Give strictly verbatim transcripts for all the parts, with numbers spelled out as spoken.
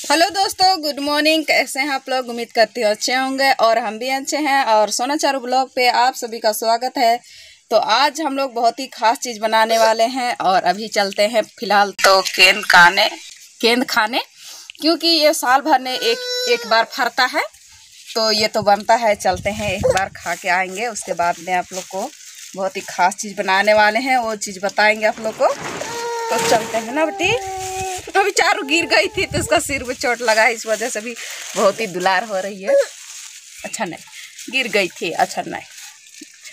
Hello दोस्तों, good morning. कैसे हैं आप लोग? उम्मीद करती हूँ अच्छे होंगे और हम भी अच्छे हैं। और सोना चारू ब्लॉग पे आप सभी का स्वागत है। तो आज हम लोग बहुत ही खास चीज़ बनाने वाले हैं और अभी चलते हैं फिलहाल तो केंद खाने केंद खाने क्योंकि ये साल भर में एक एक बार फरता है, तो ये तो बनता है। चलते हैं, एक बार खा के आएंगे, उसके बाद में आप लोग को बहुत ही खास चीज़ बनाने वाले हैं, वो चीज़ बताएंगे आप लोग को। तो चलते हैं ना बेटी। अभी चारू गिर गई थी तो उसका सिर में चोट लगा, इस वजह से भी बहुत ही दुलार हो रही है। अच्छा नहीं, गिर गई थी। अच्छा नहीं, अच्छा।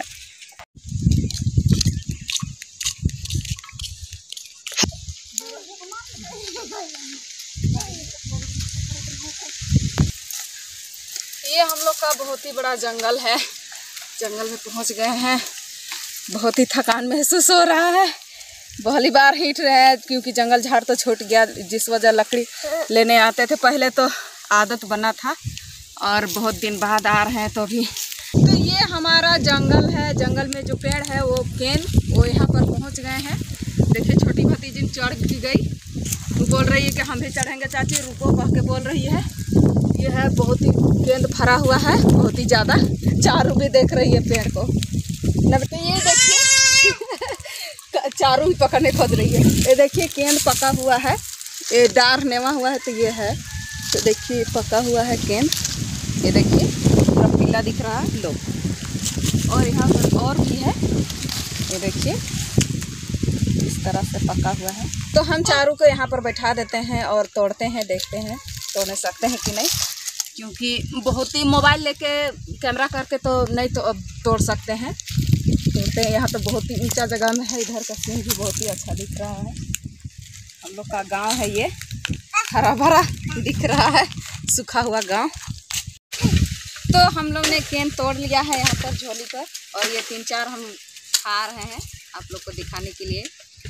ये हम लोग का बहुत ही बड़ा जंगल है। जंगल में पहुंच गए हैं। बहुत ही थकान महसूस हो रहा है। पहली बार हिट रहे हैं क्योंकि जंगल झाड़ तो छूट गया, जिस वजह लकड़ी लेने आते थे। पहले तो आदत बना था और बहुत दिन बाद आ रहे हैं। तो अभी तो ये हमारा जंगल है। जंगल में जो पेड़ है वो केन, वो यहाँ पर पहुँच गए हैं। देखिए छोटी भतीजी चढ़ की गई, वो बोल रही है कि हम भी चढ़ेंगे चाची, रुको कह के बोल रही है। ये है बहुत ही केंद भरा हुआ है, बहुत ही ज़्यादा। चारू भी देख रही है पेड़ को। तो ये देखिए चारू ही पकड़ने खोज रही है। ये देखिए केंद पका हुआ है, ये डार नेवा हुआ है, तो ये है। तो देखिए पका हुआ है केंद, ये देखिए पूरा पीला दिख रहा है लो। और यहाँ पर और भी है, ये देखिए इस तरह से पका हुआ है। तो हम चारू को यहाँ पर बैठा देते हैं और तोड़ते हैं, देखते हैं तोड़ सकते हैं कि नहीं, क्योंकि बहुत ही मोबाइल लेके कैमरा करके तो नहीं तो अब तोड़ सकते हैं। तोड़ते हैं। यहाँ तो बहुत ही ऊंचा जगह में है। इधर का सीन भी बहुत ही अच्छा दिख रहा है। हम लोग का गांव है, ये हरा भरा दिख रहा है, सूखा हुआ गांव। तो हम लोग ने केन तोड़ लिया है यहाँ पर झोली पर, और ये तीन चार हम खा रहे हैं आप लोग को दिखाने के लिए।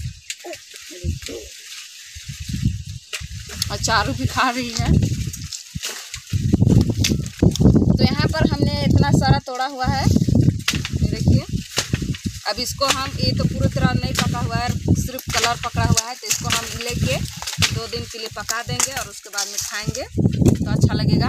और चारू भी खा रही है। तो यहाँ पर हमने इतना सारा तोड़ा हुआ है, देखिए। अब इसको हम, ये तो पूरी तरह नहीं पका हुआ है, सिर्फ कलर पकड़ा हुआ है, तो इसको हम लेके दो दिन के लिए पका देंगे और उसके बाद में खाएंगे तो अच्छा लगेगा।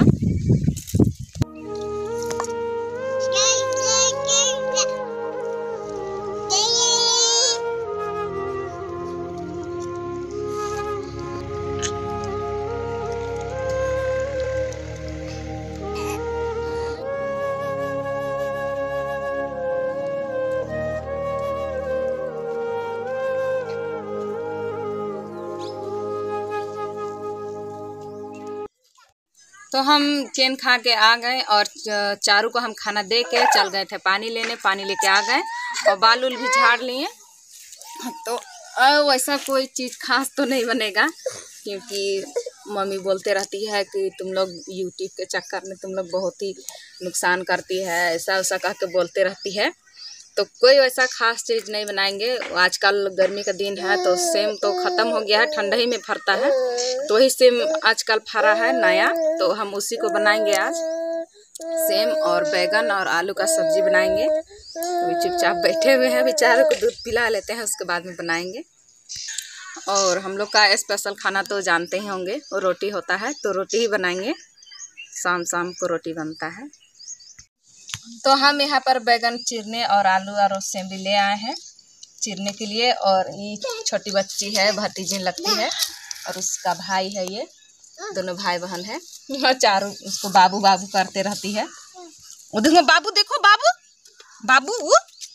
तो हम केन खा के आ गए और चारू को हम खाना दे के चल गए थे पानी लेने। पानी लेके आ गए और बाल उल भी झाड़ लिए। तो वैसा कोई चीज़ खास तो नहीं बनेगा, क्योंकि मम्मी बोलते रहती है कि तुम लोग यूट्यूब के चक्कर में तुम लोग बहुत ही नुकसान करती है, ऐसा वैसा कह के बोलते रहती है। तो कोई वैसा खास चीज़ नहीं बनाएंगे। आजकल गर्मी का दिन है तो सेम तो ख़त्म हो गया है, ठंडा ही में फरता है, तो वही सेम आजकल फरा है नया, तो हम उसी को बनाएंगे आज। सेम और बैगन और आलू का सब्जी बनाएंगे। तो चुपचाप बैठे हुए हैं, बेचारे को दूध पिला लेते हैं, उसके बाद में बनाएंगे। और हम लोग का स्पेशल खाना तो जानते ही होंगे, वो रोटी होता है, तो रोटी ही बनाएंगे। शाम शाम को रोटी बनता है। तो हम यहाँ पर बैगन चीरने और आलू और सेंबी ले आए हैं चीरने के लिए। और ये छोटी बच्ची है, भतीजी लगती है, और उसका भाई है, ये दोनों भाई बहन है। चारू उसको बाबू बाबू करते रहती है। वो देखो बाबू, देखो बाबू बाबू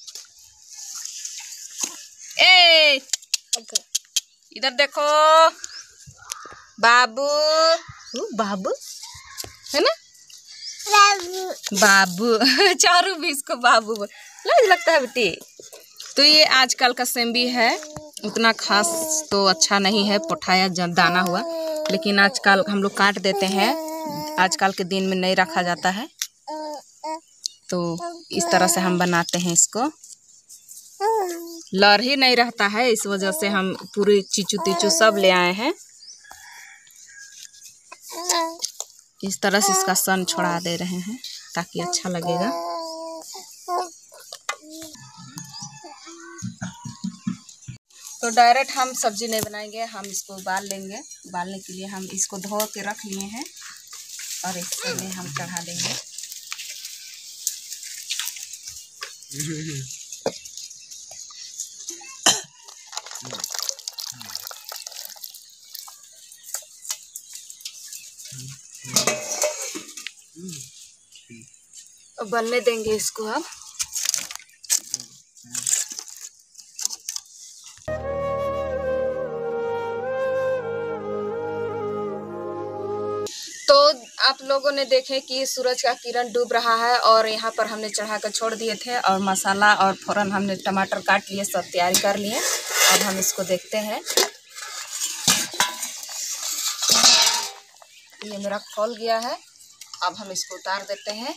ए इधर देखो बाबू, बाबू है ना, बाबू। चारू भी इसको बाबू लाज लगता है बेटी। तो ये आजकल का सेंबी है, उतना खास तो अच्छा नहीं है, पोठाया दाना हुआ, लेकिन आजकल हम लोग काट देते हैं। आजकल के दिन में नहीं रखा जाता है, तो इस तरह से हम बनाते हैं इसको। लड़ ही नहीं रहता है, इस वजह से हम पूरी चीचू तीचू सब ले आए हैं। इस तरह से इसका सन छोड़ा दे रहे हैं ताकि अच्छा लगेगा। तो डायरेक्ट हम सब्जी नहीं बनाएंगे, हम इसको उबाल लेंगे उबालने के लिए हम इसको धो के रख लिए हैं और इसमें हम चढ़ा देंगे। बनने देंगे इसको अब। तो आप लोगों ने देखे कि सूरज का किरण डूब रहा है और यहाँ पर हमने चढ़ा कर छोड़ दिए थे और मसाला और फ़ौरन हमने टमाटर काट लिए, सब तैयारी कर लिए। अब हम इसको देखते हैं। ये मेरा खोल गया है, अब हम इसको उतार देते हैं।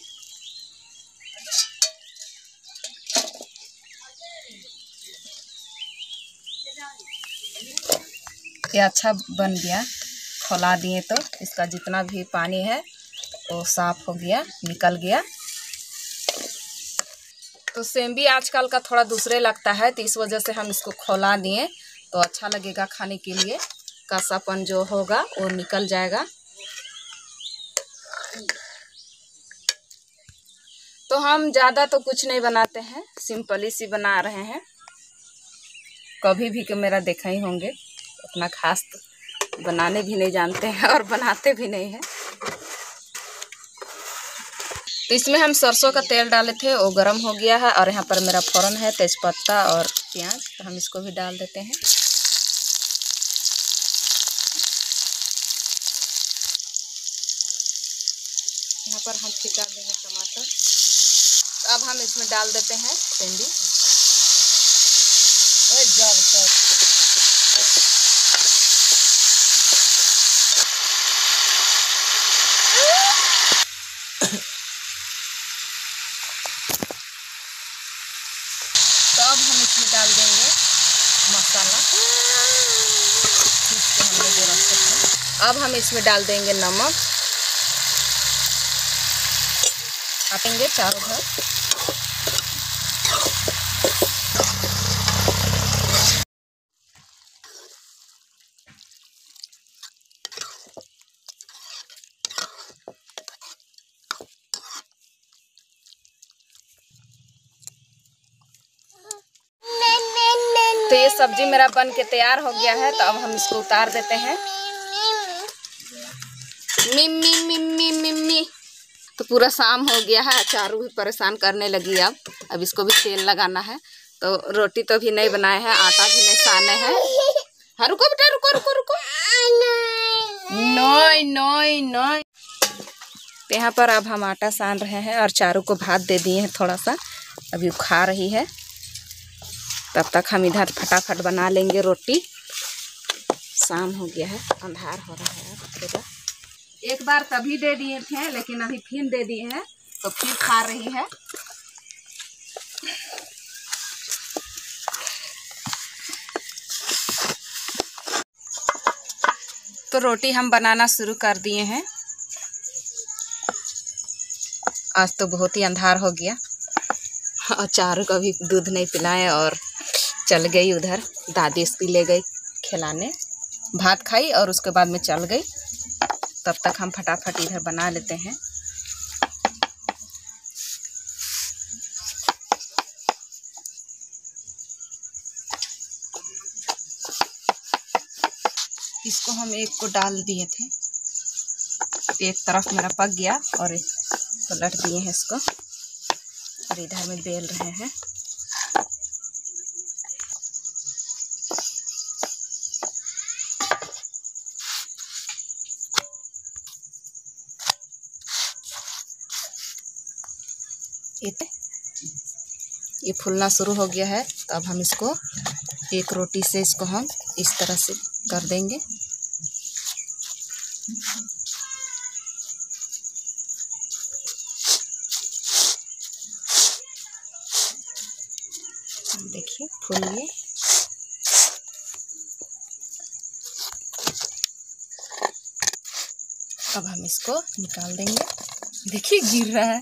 ये अच्छा बन गया, खोला दिए तो इसका जितना भी पानी है वो साफ हो गया, निकल गया। तो सेम्बी आजकल का थोड़ा दूसरे लगता है, तो इस वजह से हम इसको खोला दिए तो अच्छा लगेगा खाने के लिए। कसापन जो होगा वो निकल जाएगा। तो हम ज़्यादा तो कुछ नहीं बनाते हैं, सिंपली सी बना रहे हैं। कभी भी कि मेरा देखा ही होंगे, उतना खास तो बनाने भी नहीं जानते हैं और बनाते भी नहीं हैं। तो इसमें हम सरसों का तेल डाले थे, वो गरम हो गया है और यहाँ पर मेरा फ़ौरन है तेज़पत्ता और प्याज, तो हम इसको भी डाल देते हैं। यहाँ पर हम फिर डाल देंगे टमाटर। तो अब हम इसमें डाल देते हैं सेंडी। तो अब हम इसमें डाल देंगे मसाला, इसको हमने जो रखा था। अब हम इसमें डाल देंगे नमक, काटेंगे चारों घर। तो ये सब्जी मेरा बन के तैयार हो गया है, तो अब हम इसको उतार देते हैं। मिम्मी मिम्मी मिम्मी। तो पूरा शाम हो गया है, चारू भी परेशान करने लगी। अब अब इसको भी तेल लगाना है। तो रोटी तो भी नहीं बनाए हैं, आटा भी नहीं साने हैं। हाँ रुको बेटा, रुको रुको रुको। नोई नोई नोई। तो यहाँ पर अब हम आटा सान रहे हैं और चारू को भात दे दिए हैं थोड़ा सा, अभी वो खा रही है। तब तक हम इधर फटाफट बना लेंगे रोटी। शाम हो गया है, अंधार हो रहा है पूरा। एक बार तभी दे दिए थे, लेकिन अभी फिर दे दिए हैं तो फिर खा रही है। तो रोटी हम बनाना शुरू कर दिए हैं। आज तो बहुत ही अंधार हो गया और चारू को भी दूध नहीं पिलाए और चल गई उधर, दादी इसकी ले गई खिलाने। भात खाई और उसके बाद में चल गई। तब तक हम फटाफट इधर बना लेते हैं। इसको हम एक को डाल दिए थे, एक तरफ मेरा पक गया और पलट दिए हैं इसको और इधर में बेल रहे हैं। ये फूलना शुरू हो गया है, तो अब हम इसको एक रोटी से इसको हम इस तरह से कर देंगे। देखिए फूल गए। अब हम इसको निकाल देंगे। देखिए गिर रहा है।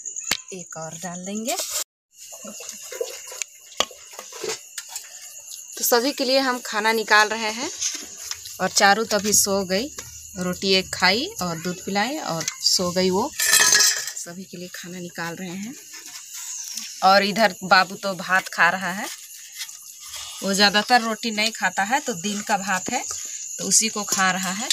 एक और डाल देंगे। तो सभी के लिए हम खाना निकाल रहे हैं और चारू तभी सो गई, रोटी एक खाई और दूध पिलाई और सो गई। वो सभी के लिए खाना निकाल रहे हैं। और इधर बाबू तो भात खा रहा है। वो ज़्यादातर रोटी नहीं खाता है, तो दिन का भात है तो उसी को खा रहा है।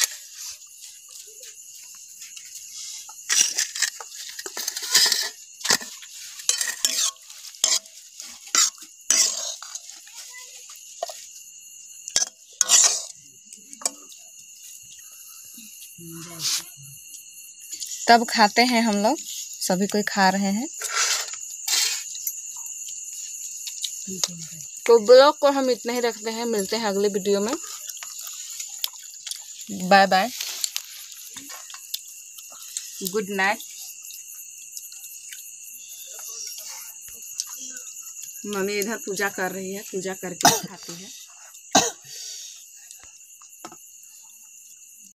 तब खाते हैं हम लोग, सभी कोई खा रहे हैं। तो ब्लॉग को हम इतना ही रखते हैं, मिलते हैं अगले वीडियो में। Bye bye, good night. Mummy इधर पूजा कर रही है, पूजा करके खाती है।